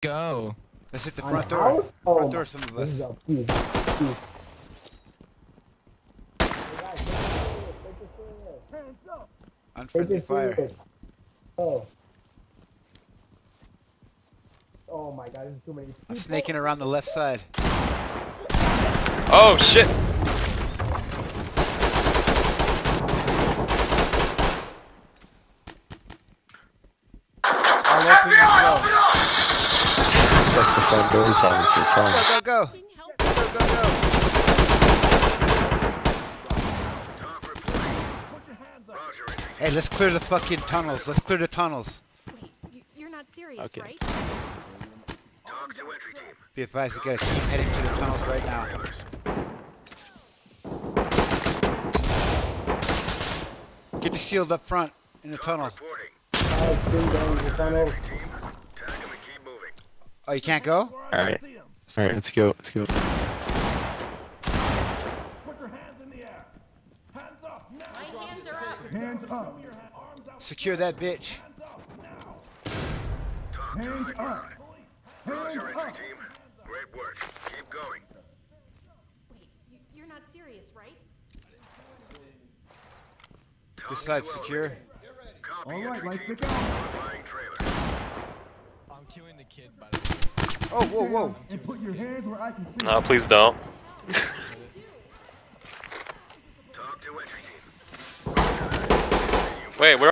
go. Let's hit the front door. Front door, some of us. Unfriendly fire. Oh my god, there's too many people. I'm snaking around the left side. Oh shit! All open and go. Looks like the front door is having some fun. Go, go, go. Go, go, go. Hey, let's clear the fucking tunnels. Let's clear the tunnels. Wait, you're not serious, Okay. right? Talk to entry team. Be advised, you gotta keep heading to the tunnels right now. Get the shield up front in the tunnel. Reporting. Tunnel. Team, tag him and keep moving. Oh, you can't go? Alright. Alright, let's go. Let's go. Put your hands in the air. Hands up now. My hands are up. Hands up. Secure that bitch. Talk to Hands high up. ground. Roger, entry team. Great work. Keep going. Wait, you're not serious, right? This side's secure. Copy, All right, entry lights team. it down. Notifying trailer. I'm queuing the kid, by the way. Oh, whoa, whoa. And put your hands where I can see. No, please don't. Talk to entry team. Wait, where?